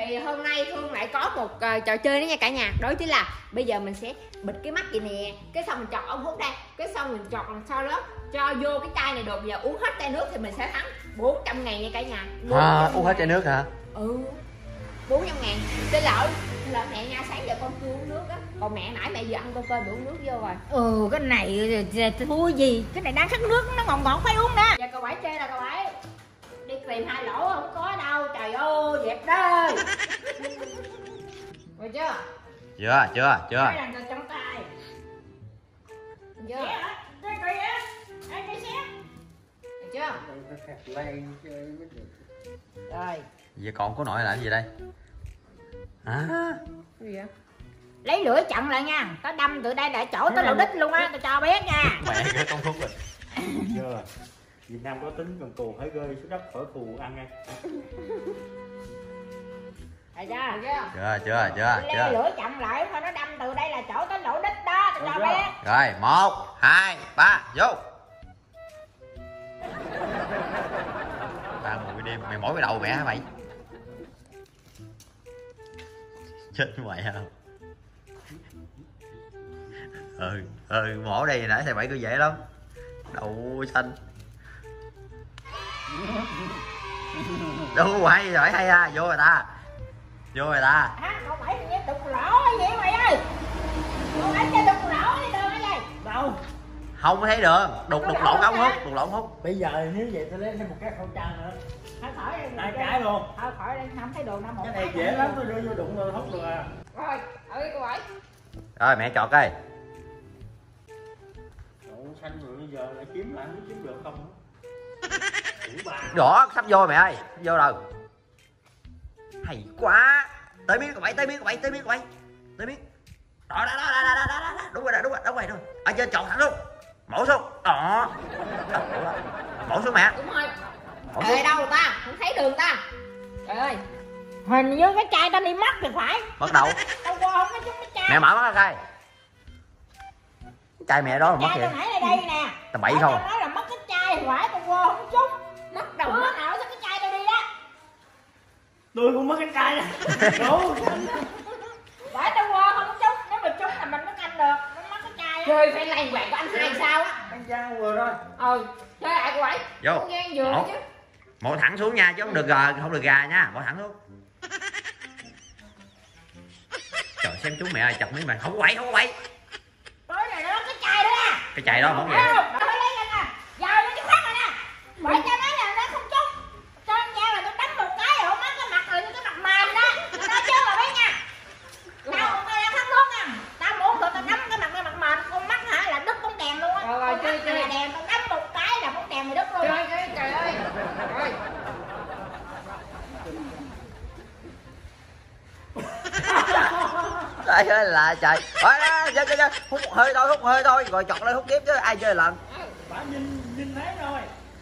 Thì hôm nay Phương lại có một trò chơi nữa nha cả nhà. Đó chính là bây giờ mình sẽ bịt cái mắt vậy nè, cái xong mình chọt ống hút đây, cái xong mình chọt làm sao đó cho vô cái chai này được. Giờ uống hết chai nước thì mình sẽ thắng 400.000 nha cả nhà. Uống hết chai nước hả? 400.000. Xin lỗi mẹ nha, sáng giờ con chưa uống nước á. Còn mẹ nãy mẹ vừa ăn tô cơm để uống nước vô rồi. Cái này thua gì, cái này đang khát nước nó ngọt ngọt phải uống nè. Dạ cậu Bảy chê là cậu Bảy đi tìm 2 lỗ không có đâu, trời ơi dẹp đó. Rồi chưa? Chưa. Cái làm trong tay. Chưa? Được chưa? Rồi. Vậy còn có nội là cái gì đây? Cái gì vậy? Lấy lửa chặn lại nha, tao đâm từ đây lại chỗ tới lỗ đít luôn á, tao cho biết nha. Mẹ cái con thuốc rồi. Chưa. Việt Nam có tính cần cù phải rơi xuống đất khỏi phù ăn ngay. Chưa? Lấy lửa chặn lại thôi, nó đâm từ đây là chỗ tới lỗ đít đó, tao cho biết. Rồi 1, 2, 3 vô. 30 đêm mày mỏi cái đầu mẹ hả mày? Chết mày không? Mổ đây nãy thầy Bảy cứ dễ lắm. Đầu xanh. Đâu hay giỏi hay à, vô rồi ta. Cậu Bảy mày đục lỗ hay gì mày ơi? Cậu Bảy cho đục lỗ đi đường hay gì? Đâu? Không thấy đường, đục lỗ ống hút. Bây giờ nếu vậy tôi lấy thêm một cái khẩu trang nữa. Thôi khỏi đi. 2 cái luôn. Thôi khỏi đi, không thấy đường đâu một Cái này dễ lắm, tôi đưa vô đụng rồi hút được à. Rồi, đi cậu Bảy. Rồi mẹ chọt coi. Đậu xanh rồi bây giờ lại kiếm lại không kiếm được không? Rõ sắp vô mẹ ơi, sắp vô rồi. Hay quá. Tới miếng cậu Bảy. Tới miếng. Đó. Đúng rồi. Ở trên chọn thẳng luôn. Mổ xuống. Đó. Mổ xuống mẹ. Đúng rồi. Trời đâu ta? Không thấy đường ta. Trời ơi. Hình như cái chai ta đi mất thì phải. Mất đâu? Tao qua không có chút cái chai. Mẹ mở mắt ra coi. Chai mẹ đó là mất vậy. vậy. Chai nãy ở đây nè. Tao bậy không? Tao nói là mất cái chai thì phải, tao qua không chút. Mất đâu mất nào sao cái chai tao đi đó. Tôi cũng mất cái chai nè. Đủ. Phải tao qua không chút, nếu mà chút là mình mới canh được. Nó mất cái chai á. Chơi phải lành quạt của anh hai sao á. Anh Giang vừa rồi. Chơi lại của bảy. Vô. Không nghe vừa chứ. Mổ thẳng xuống nha chứ không được gà nha, mổ thẳng xuống. Trời xem chú mẹ ơi, chọc miếng mày không có quậy. Tối này nó cái chai đó nè. Cái chai đó món gì? Nó lấy lên nè. Giờ nó chứ khoát rồi nè. Bởi cho nó là nó không chút. Cho anh Giang là tôi đánh một cái rồi mất cái mặt rồi, cái mặt mềm đó. Nó nói chứ mà biết nha. Tao không có đang khóc luôn nha. Tao muốn tụi tao đấm cái mặt mềm, con mắt hả là đứt bóng đèn luôn á. Con mắt này là đèn, tao đấm một cái là bóng đèn mày đứt luôn. Trời ơi. Rồi. Trời ơi là trời. Chơi. Hút một hơi thôi, rồi chọt lên hút tiếp chứ ai chơi lần. Bà nhìn thấy rồi.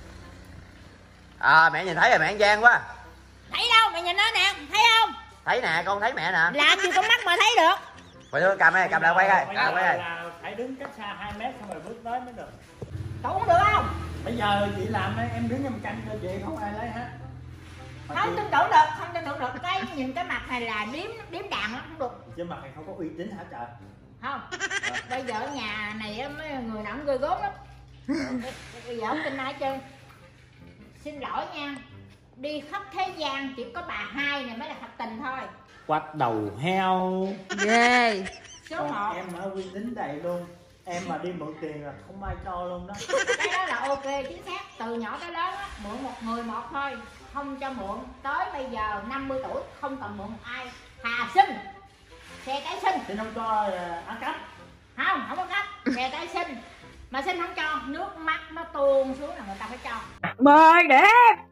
À mẹ nhìn thấy rồi, mẹ ăn gian quá. Thấy đâu, mày nhìn nó nè, thấy không? Thấy nè, con thấy mẹ nè. Làm gì con mắt mà thấy được. Quay thưa cầm lại quay coi. Là phải đứng cách xa 2 mét xong rồi bước tới mới được. Cậu uống được không? Bây giờ chị làm đấy, em đứng em canh cho chị không ai lấy hết. Không tin tưởng được, cái nhìn cái mặt này là điếm đàn nó không được. Chứ mặt này không có uy tín hả trời? Không. Bây giờ ở nhà này mấy người nào cũng ghê gớm lắm. Bây giờ không tin ai trơn. Xin lỗi nha. Đi khắp thế gian chỉ có bà hai này mới là thật tình thôi. Quạt đầu heo. Ghê. Số 1. Em ở uy tín đầy luôn. Em mà đi mượn tiền là không ai cho luôn đó. Cái đó là ok, chính xác. Từ nhỏ tới lớn á, mượn một người một thôi. Không cho mượn. Tới bây giờ 50 tuổi không cần mượn ai. Hà sinh. Xe tái sinh. Xin không cho ăn cắp. Không có cắp. Xe tái sinh. Mà xin không cho, nước mắt nó tuôn xuống là người ta phải cho. 10 điểm.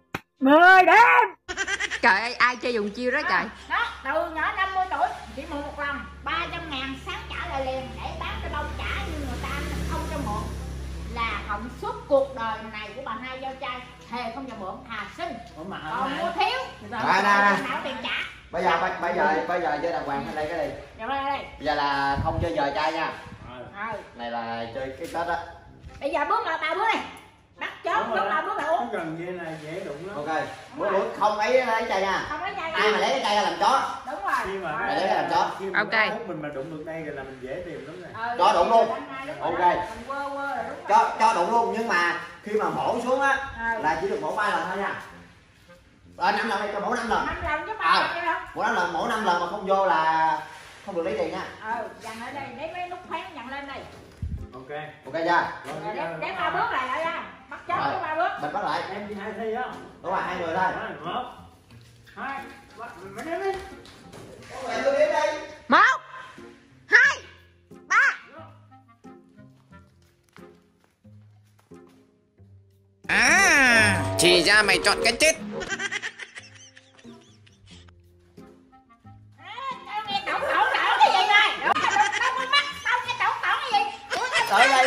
Trời ơi, ai chơi dùng chiêu đó trời. Đó, từ nhỏ 50 tuổi chỉ mượn một lần 300.000 sáng trả lại liền để bán cái bông trả như người ta không cho mượn. Là hỏng suốt cuộc đời này của bà hai giao trai thề không cho mượn, thà sinh. Còn mua thiếu nào tiền trả. Bây giờ chơi đàng hoàng lên đây cái đi. Rồi đây. Bây giờ là không chơi giờ trai nha. Rồi. Này là chơi cái Tết á. Bây giờ bước lại 3 bước này. bắt chốt lúc nào bước là uống. Cái gần dây này dễ đụng lắm. Ok. Bước không lấy chai nha. Không lấy chai. Ai mà lấy cái chai ra làm chó. Đúng rồi. Khi mà Để lấy cái làm chó. khi mà Ok. nó hút mình mà đụng được đây rồi là mình dễ tìm lắm này. Cho đụng luôn. Ok. Cho Cho đụng luôn, nhưng mà khi mà mổ xuống á là chỉ được mổ 3 lần thôi nha. 5 lần đi, cho mổ 5 lần. 5 lần chứ 3 lần chứ đâu. Mổ 5 lần, mổ 5 lần mà không vô là không được lấy tiền nha. Dằn ở đây, lấy mấy nút khoáng dằn lên đây. Ok. Ok chưa? Để 3 bước lại lại nha. Bắt chốt có 3 bước. Mình bắt lại. Em đi 2 thi á. Đúng rồi, 2 người thôi. 1 2 3 mình đếm đi. Mẹ tôi đếm đi. 1 2 3. À, thì ra mày chọn cái chết. Tao nghe tổng tổng tổng cái gì rồi? Đâu có mắt, tao nghe tổng tổng cái gì? Đổi dây.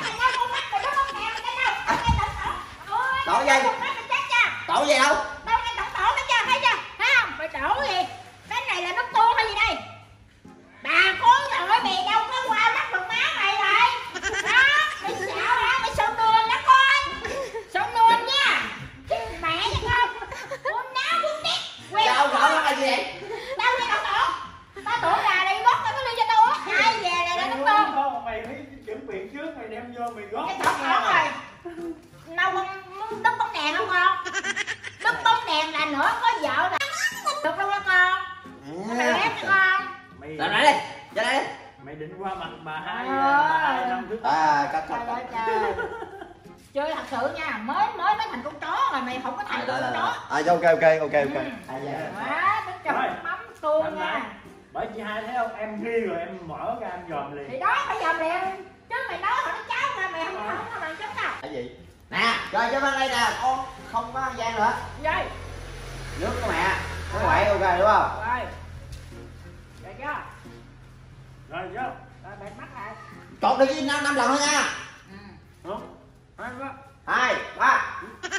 Đổi dây. Đổi dây đâu? Đâu nghe tổng tổng hết chưa? Thấy chưa? Thấy không? Mày đổ gì? Cái này là nước tương hay gì đây? Bà cố rồi mày đâu có qua mắt được má mày rồi. Đó, mày xạo hả? Mày sụn đường đó con. Sụn đường nha. Chứ mẹ chứ không. Con náo con tít. Sao rõ nó là gì vậy? Đâu nghe tổng tổng. Tao tưởng là đi bót tao có ly cho tao uống. Ai về này là nước tương. Không, mày phải chuẩn bị trước, mày đem vô mày gót. Cái tổng tổng rồi. Đâu con đứt bóng đèn không con? Đứt bóng đèn là nữa có vợ là được luôn đó con. Mày ép cho con. Mày Làm lại đi. Ra đây đi. mày định qua mặt bà hai năm trước. Cắt. Trời. Chơi thật sự nha, mới thành con chó rồi mày không có thành con chó. Ok. Quá, tính chồng mắm tương nha. Bởi chị hai thấy không, em ghi rồi em mở ra em dòm liền. Thì đó phải dòm liền. Chứ mày nói hỏi cháu mà mày không có bằng chất nào. Cái gì? Nè, chơi cho bên đây nè, con không có ăn gian nữa. Gì? Nước của mẹ. Có quậy ok đúng không? Rồi. Được chưa? Rồi chứ. Rồi bịt mắt lại. Chọn được 5 lần thôi nha. Không? Hai ba. 2 3.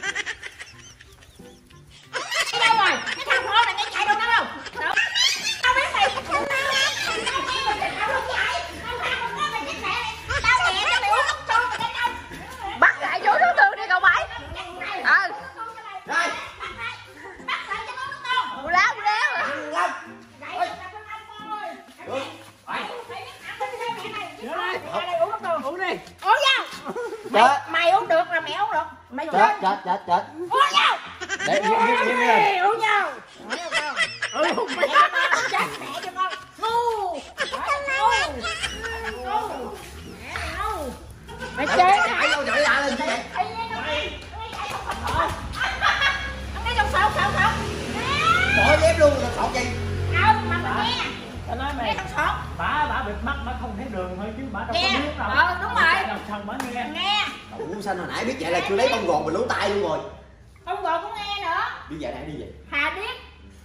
Đi đâu rồi? Cái thằng con này nó chạy đâu đâu đâu? Tao biết mày. Tao nghe mày chạy đâu chạy. Tao ra một cái mày chết mẹ. Tao nhẹ cho mày uống nước tương mày đến đâu? Bắt lại chỗ nước tương đi cậu bảy. Đây. Bắt lại cho nó nước tương. Bù láo. Ăn lắm. Gãy cho con ăn con ơi. Mày biết ăn cái mẹ này. Ra đây uống nước tương. Uống đi. Uống vô. Mày uống được là mẹ uống được. Mày Chết. uống vô. Để im. Uống vô. Mày chết mẹ cho con. Ngu. Mày chơi Chạy vô chạy lại lên chạy. Ông nghe trong sọt sọt sọt. Bỏ dép luôn rồi sọt gì? Không, mà mày nghe. Tao nói Nghe mày, trong sọt. bà bịt mắt, bà không thấy đường thôi chứ bà đâu Nghe. có biết đâu. Đúng rồi. Làm sao bà nghe. Nghe. Ủa xanh hồi nãy biết vậy là chưa lấy bông gòn mình lú tay luôn rồi. Không gọi cũng nghe nữa. Biết vậy nãy đi vậy. Hà biết.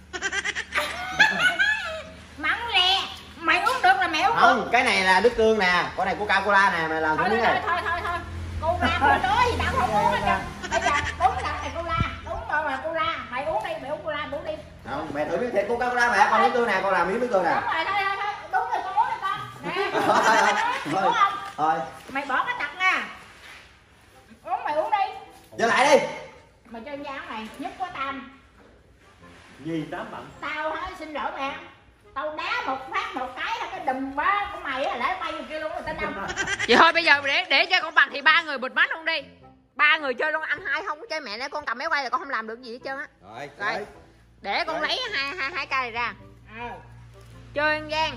Mắng lẹ. Mày uống được là mẹ uống được. Không, cái này là nước tương nè, con này Coca-Cola nè, mày làm thử Thôi miếng thôi này. thôi. Cô ra cô nói gì tao không uống hết trơn. Bây giờ đúng là thầy cola, đúng rồi là cola. Mày uống đi, mày uống cola, uống đi. Không, mẹ thử miếng thiệt Coca-Cola mẹ, con nước tương nè, con làm miếng nước tương nè. Đúng rồi, thôi. Đúng rồi, con uống đi con. Nè. Thôi. Đúng không? Thôi, Mày bỏ cái tặc nha. Uống mày uống đi. trở lại đi. Mày chơi dáng này, nhất có tam. Gì tám bận. Tao hả, xin lỗi mẹ. Tao đá một phát một cái là cái đùm bá của mày á, lại bay vô kia luôn rồi tao đâm. Vậy thôi bây giờ để cho con bằng thì 3 người bịt mắt luôn đi. 3 người chơi luôn, anh hai không có chơi mẹ nữa, con cầm máy quay là con không làm được gì hết trơn á. Rồi. Để con lấy hai cây này ra. Chơi ăn gian.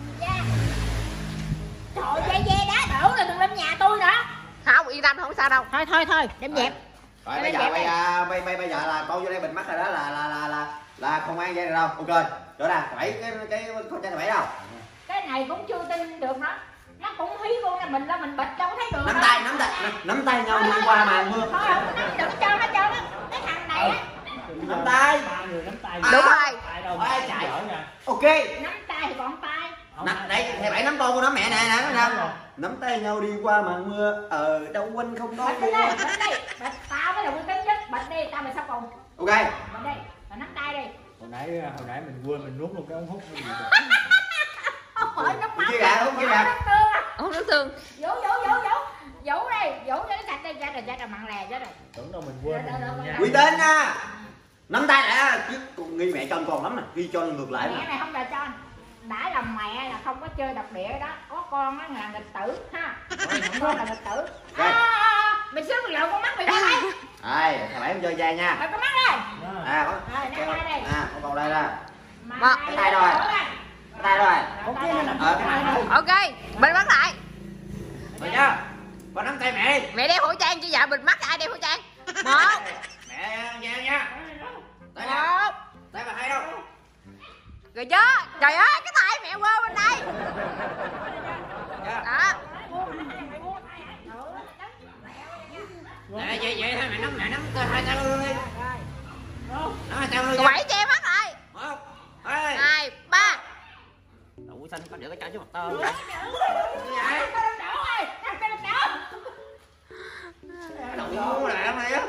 Trời dê đá đổ là đừng lên nhà tôi nữa. Không, yên tâm không sao đâu. Thôi, đem dẹp. Rồi bây giờ là con vô đây bịt mắt rồi đó là không ăn dây đâu. Ok. Rồi nè, bảy cái con trai bảy đâu? Cái này cũng chưa tin được nữa. Nó cũng hí con này mình là mình bịt đâu có thấy được. Nắm tay nhau đi qua màn mưa. Thôi không nắm được hết trơn á. Cái thằng này á. Nắm tay. Ba người nắm tay. Đúng rồi. Tại đâu Ai mà chạy. giỡn nha. Ok. Nắm tay thì còn tay. Đây, thầy bảy nắm con nắm mẹ nè nắm tay nhau đi qua màn mưa ở đâu quên không nói. Bịt đi. Bịt tao mới là quân tính nhất. Bịt đi, tao mày sao cùng. Ok. Bịt đi, rồi nắm tay đi. Hồi nãy mình quên mình nuốt luôn cái ống hút cái gì rồi. Không phải nước mắm. Chưa gà. Uống nước tương. Vũ đây, vũ cho cái sạch này chết rồi, mặn lè chết rồi. Tưởng đâu mình quên mình nha. Uy tín nha. Nắm tay lại chứ con nghi mẹ cho anh còn lắm nè, ghi cho anh ngược lại Mẹ mà. này không đòi cho anh. Đã làm mẹ là không có chơi độc địa đó. Có con á là nghịch tử ha. Con là nghịch tử. Mày xíu mày lộn con mắt mày ra đây. Đây, thằng bảy em chơi dây nha. Mày con mắt đây. À, có. Rồi, nắm tay đây. À, con còn đây nè. Mà Cái tay rồi. Cái tay rồi. Ok, bịt mắt lại. Rồi nha. Con nắm tay mẹ đi. Mẹ đeo khẩu trang chứ dạ bịt mắt ai đeo khẩu trang. 1 Mẹ nha nha. Tay nè. 1 Tay mà hay đâu. rồi chứ. Trời ơi, cái tay mẹ quơ bên đây. Đó. Nè vậy thôi mẹ nắm hai tay luôn đi. Nắm hai tay luôn. Cậu Bảy che mắt lại. 1 2 2 3. Đậu xanh có được cái trái trước mặt tao. Đậu lại mày á.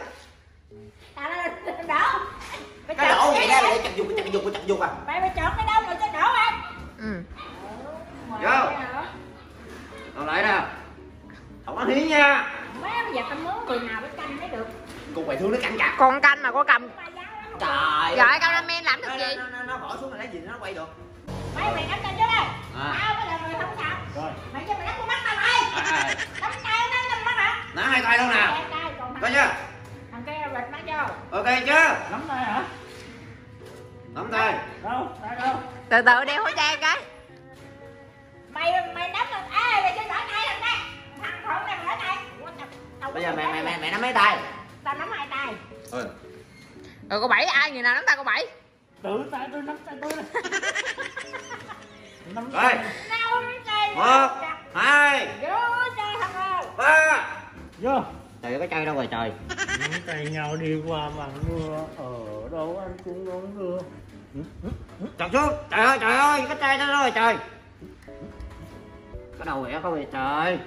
Cái đổ vậy đó để chặt dục à. Mày chọn cái đâu rồi cho đổ anh. Ừ. Vô. Đậu lại nè. Không có hí nha. Má bây giờ tao muốn người nào phải canh mới được. Con mày thương nó cắn chặt. Con canh mà con cầm. Trời. Rồi cameraman làm được gì? Nó bỏ xuống là lấy gì nó quay được. Mày nắm tay trước đây. Tao mới là người không sao. Rồi. Mày cho mày nắm con mắt tao đây. Nắm tay nắm mắt hả? Nắm hai tay luôn nè. Coi chưa? Thằng kia bịt mắt vô. Ok chưa? Nắm tay hả? Nắm tay. Đâu? Tay đâu? Từ từ đeo khẩu trang cái. Mày nắm được. Ê mày chơi giỏi tay thằng đây. Thằng khổ này mày giỏi tay. Bây giờ mẹ nắm mấy tay. Tao nắm hai tay. Ừ. Rồi cô Bảy ai người nào nắm tay cô Bảy? Tự tay tôi nắm tay tôi nè. Nắm Rồi. Nào nắm tay. 1 2 Vô chơi thằng ơi. 3. vô. Trời ơi cái cây đâu rồi trời. Nắm tay nhau đi qua màn mưa, ở đâu anh cũng đón mưa. Chặt xuống. Trời ơi cái cây đó rồi trời. Cái đầu mẹ không vậy trời.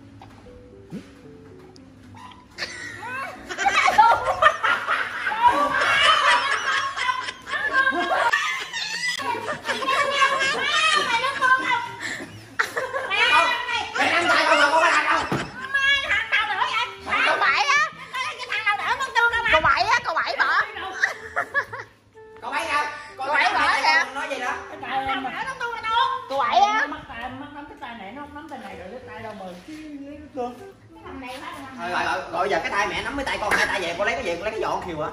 Mày nắm tay không mà có làm đâu. Cô Bảy á. Cô Bảy á, cô Bảy bỏ. Có mấy đâu? Có mấy bỏ kìa. Nói gì đó? Cái tay em mà. Cô Bảy á. Mắt nắm cái tay này, nó nắm tay này rồi cái tay đâu mà chứ cơ. Rồi giờ cái tay mẹ nắm mấy tay con hai tay về con lấy cái gì con lấy cái giỏ khiều hả?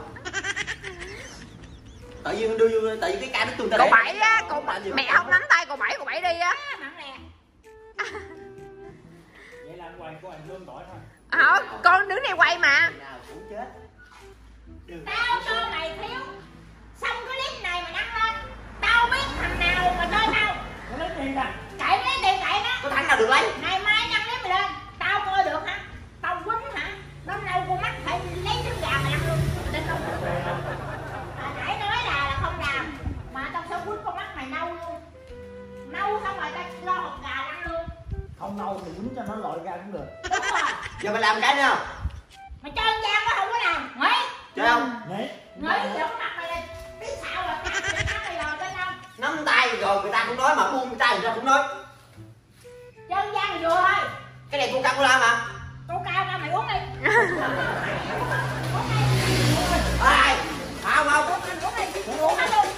Tự nhiên đưa tại vì cái cây nó tương Cô Bảy á, mẹ không nắm tay cô Bảy đi á. Vậy là quay của anh lương tội thôi. Không, con đứng đây quay mà. nào cũng chết. Tao cho mày thiếu. Xong cái clip này mày đăng lên. Tao biết thằng nào mà chơi tao. Nó lấy tiền ra. Chạy lấy tiền chạy đó. Có thằng nào được lấy? Ngày mai đăng clip mày lên. Tao coi được hả? Tao quýnh hả? Nó nâu con mắt phải lấy trứng gà mày ăn luôn. Đến không? Nãy nói là không làm. Mà tao sẽ quýnh con mắt mày nâu luôn. Nâu xong rồi tao lo hột gà ăn luôn. Không nâu thì quýnh cho nó lội ra cũng được. Đúng rồi. Giờ mày làm cái nữa không? Mày chơi ăn gian quá không có làm. Nghĩ. Chơi không? Đấy. Nghĩ giờ cái mặt mày lên. Biết sao là tao sẽ cắt mày rồi trên không? Nắm tay rồi người ta cũng nói mà buông tay người ta cũng nói. Chơi ăn gian thì vừa thôi. Cái này Coca-Cola mà. Cô cao ra mày uống đi. Ai? Không không. Uống hết luôn.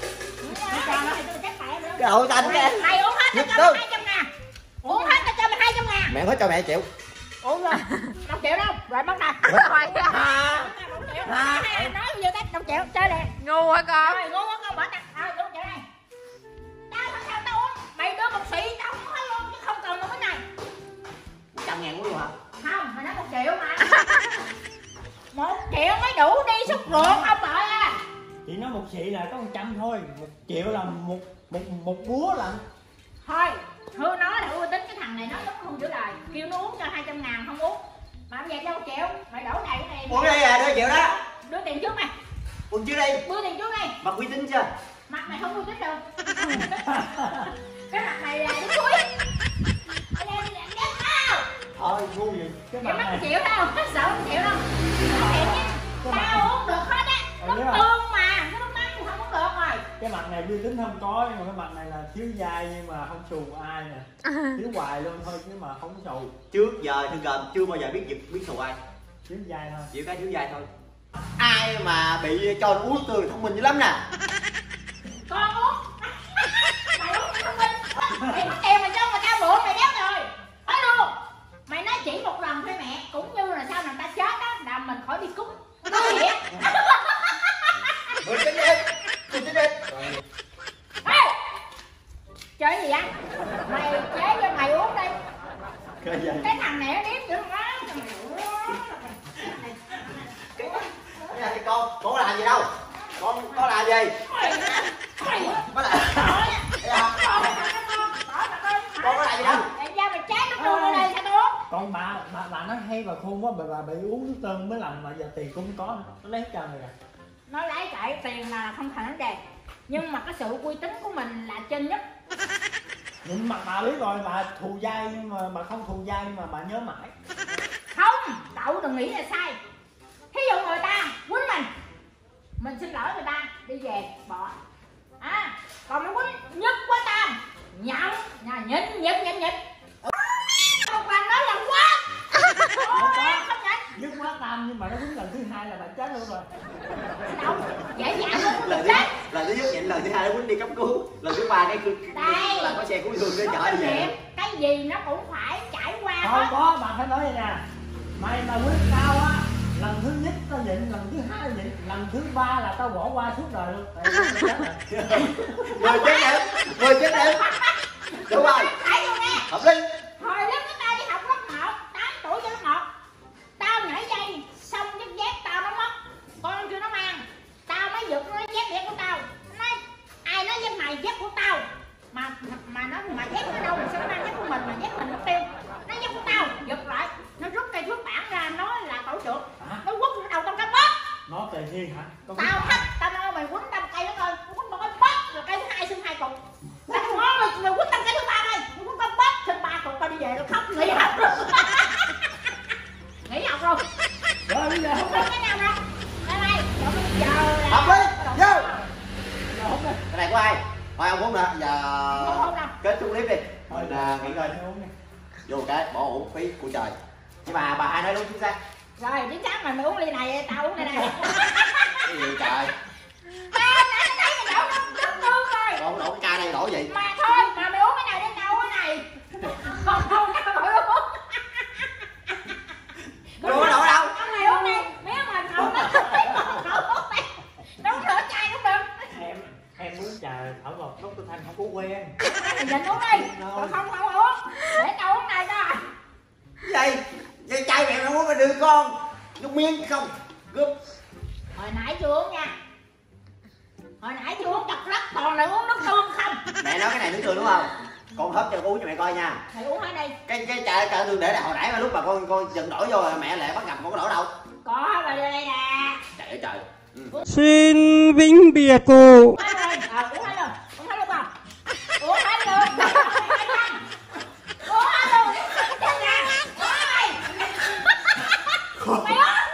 Cái hội xanh kìa. Mày uống hết tao cho mày 200.000. Uống hết tao cho mày 200.000. Mẹ hết cho mẹ chịu. Uống luôn. 5 triệu đâu? Rồi bắt đầu. Rồi. 5 triệu. Nói vừa tết 5 triệu chơi nè. Ngu hả con? Rồi ngu quá con bỏ tao. Rồi 5 triệu này. Tao sao tao uống? Mày đưa một xị tao uống hết luôn chứ không cần một cái này. 100.000 uống luôn hả? Không, mày nói 1 triệu mà. 1 triệu mới đủ đi xúc ruột không đợi à. Chị nói 1 xị là có 100 thôi, 1 triệu là một búa lận. Thôi, Hương nói là Hương tính cái thằng này nó đúng không giữ lời. Kêu nó uống cho 200.000 không uống. Mà bây giờ cho 1 triệu, mày đổ đầy cái này. Uống đi à, đưa chịu đó. Đưa tiền trước mày. Uống chứ đi. Đưa tiền trước đi. Mà uy tín chưa? Mặt mày không uy tín đâu. Cái mặt mày là đứng cuối. Thôi ngu gì cái Cái mặt mắt 1 này. triệu đâu, sợ 1 triệu đâu. Thiệt nha. Tao uống được hết á. Nước tương mà, nước mắm thì không uống được rồi. Cái mặt này uy tín không có, nhưng mà cái mặt này là thiếu dai nhưng mà không xù ai nè. Thiếu hoài luôn thôi chứ mà không xù. Trước giờ thương gồm chưa bao giờ biết giật biết thù ai. Thiếu dài thôi. Chịu cái thiếu dài thôi. Ai mà bị cho uống tươi thông minh dữ lắm nè. Con uống. Mày uống thông minh. Mày mất tiền mày cho người ta mượn mày đéo rồi. Nói luôn. Mày nói chỉ một lần thôi mẹ, cũng như là sau này ta chết á là mình khỏi đi cúng. Nói vậy. Mười chín đi. 19 đi. Ê! Chơi gì vậy? Mày chế cho mày uống đi. Cái thằng này nó điếm dữ quá. Con làm gì đâu? Con làm gì? Có làm. Con có làm gì đâu? Tại ra mày chát nó đưa ở đây sao tôi uống? Còn bà nói hay bà khôn quá, bà bị uống nước tương mới làm mà giờ tiền cũng không có, nó lấy cho rồi. Nó lấy lại tiền là không thành vấn đề, nhưng mà cái sự uy tín của mình là trên nhất. Nhưng mà bà biết rồi, bà thù dai mà không thù dai mà bà nhớ mãi. Không, cậu đừng nghĩ là sai. Thí dụ người ta quýnh mình xin lỗi người ta đi về bỏ. Còn nó quýnh nhất quá tam nhận nhịn. Không bằng nói là quá. Không nhận. Nhất quá tam nhưng mà nó quýnh lần thứ hai là bà chết luôn rồi. Đâu, dễ dàng luôn Lần thứ nhất nhịn, lần thứ hai nó quýnh đi cấp cứu, lần thứ ba cái là có xe cứu thương để chở đi về. Cái gì nó cũng phải trải qua. Không có, bà phải nói vậy nè. Mày mà quýnh tao á, lần thứ nhất tao nhịn, lần thứ hai nhịn, lần thứ ba là tao bỏ qua suốt đời luôn. 10 chết điểm. Đúng rồi. Thấy luôn nè. Hợp lý. Hồi lúc cái tao đi học lớp 1, 8 tuổi vô lớp 1, tao nhảy dây xong cái dép tao nó mất, con chưa nó mang, tao mới giật nó dép của tao. Nói ai nói dép mày dép của tao mà nó mà dép ở đâu mà sao mang dép của mình mà dép mình mất tiêu. Nó dép của tao giật lại, nó rút cây thước bản ra nói là tổ trưởng, nó quất vào đầu tao cái bóp. Nó tiền thiên hả? Tao thách, tao nói mày quýnh đâm cây nó coi, nó quýnh một cái bóp là cây thứ hai xưng 2 cục. Tao nói mày quýnh đâm cây thứ ba đây, mày quýnh con bóp xưng 3 cục, tao đi về tao khóc nghỉ học luôn. Nghỉ học luôn. Rồi bây giờ Không có cái nào đâu. Đây này, rồi bây giờ là Hợp lý. Vô. không đây. Cái này của ai? Thôi ông uống nè, giờ Không uống đâu. kết thúc clip đi. Mình nghỉ ngơi. Uống đi. Vô một cái bỏ uổng phí của trời. Nhưng mà bà hai nói đúng chính xác. rồi chính xác mày uống ly này, tao uống ly này. Cái gì trời? Tao nãy thấy mày đổ nước tương rồi. Con đổ cái ca đây đổ gì? Mà thôi, mà mày uống cái này đi, tao uống cái này. Không, tao phải uống. Đổ đổ đâu? Ông này uống đi, mấy ông làm cậu nó uống đi. Nó uống nửa chai cũng được. Em muốn trà thảo ngọt lúc tôi Thanh không có quen. Mày dành uống đi, còn không uống. Để tao uống này cho. Cái gì? Cái chai mẹ nó uống mà đưa con. Nước miếng không? Cướp. Hồi nãy chưa uống nha. Hồi nãy chưa uống chọc lắc, còn lại uống nước tương không. Mẹ nói cái này nước tương đúng không? Con hớp cho con uống cho mẹ coi nha. Mày uống hết đi. Cái chai tương để là hồi nãy mà lúc mà con dần đổ vô rồi mẹ lại bắt gặp con có đổ đâu. Có rồi đây nè. Trời ơi trời. Xin vĩnh biệt cô. Uống hết luôn. Uống hết luôn không? Uống hết luôn. Uống hết luôn. Chết nè. Uống mày. Mày uống.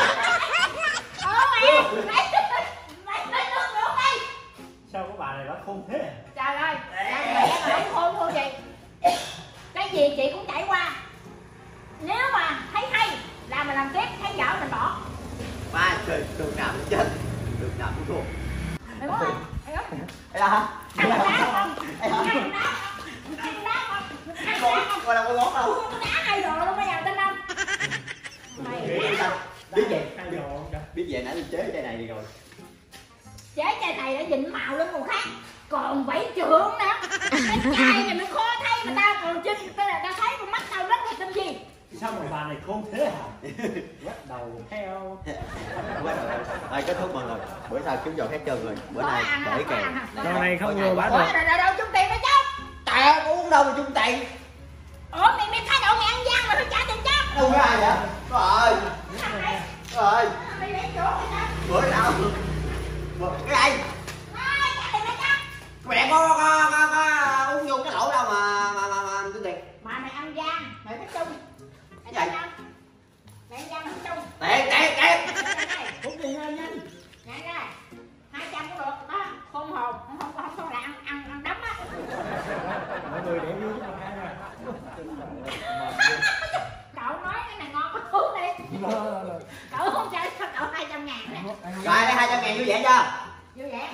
Mày lấy nước mày uống đi. Sao cái bà này nó khôn thế? Trời ơi. Mày không khôn gì. Cái gì chị cũng trải qua. Nếu mà thấy hay là mình làm tiếp, thấy dở mình bỏ. Ba trời, đường nào cũng chết. Đường nào cũng thua. Mày muốn không? Mày uống. Đây là hả? Ăn đá không? Đây hả? Ăn đá không? Ăn đá không? Ăn đá không? Coi đâu có ngót đâu. Uống đá hay rồi luôn bây giờ tin không? Mày Biết gì? Hai đồ không kìa. Biết vậy nãy tôi chế chai này đi rồi. chế chai này đã dịnh màu lên màu khác. Còn vẫy trưởng nữa. Cái chai này mới khó thấy mà tao còn chinh. Tao thấy con mắt tao rất là tinh gì. Sao mà bà này khôn thế hả? Bắt đầu theo. Rồi kết thúc mọi người. Bữa sau kiếm trò khác chơi rồi. Bữa nay để kèo. Trò này không vừa bả Ủa được. rồi đâu chung tiền đó chứ? Tao uống đâu mà chung tiền. Ủa mày thái độ mày ăn gian mà phải trả tiền chứ? Đâu có ai vậy? Rồi. Rồi. Mày lấy chỗ mày ta. Bữa nào? Cái gì? Trả tiền đó chứ? Mẹ có uống vô cái lỗ đâu mà tính tiền. Mà mày ăn gian, mày phải chung. Mày Vậy? tin không? Mày ăn gian mày phải chung. Tiền. Uống tiền ra nhanh. Nhanh ra. 200 cũng được. Đó, khôn hồn. Không là ăn đấm á. Mọi người để vui cho hai nè. Cậu nói cái này ngon có uống đi.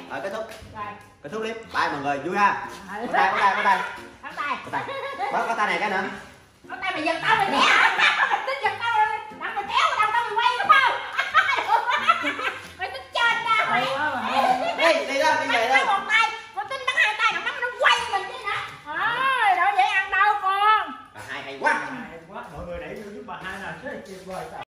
kết thúc. Rồi. Kết thúc clip. Bye mọi người, vui ha. Rồi. Có tay, có tay, có tay. Bắt tay. Có tay. Có tay này cái nữa. Bắt tay mày giật tao mày nè. Mày tính giật tao rồi. Đặng mày kéo đặng tao mày quay đúng không? Mày tính trên ra mày. Đi đâu, đi về Bắn đâu. một tay, con tính bắn hai tay, nó quay mình chứ hả? Ôi, đâu vậy ăn đâu con. Hay quá. Hay quá, mọi người đẩy vô giúp bà hai là rất là tuyệt vời.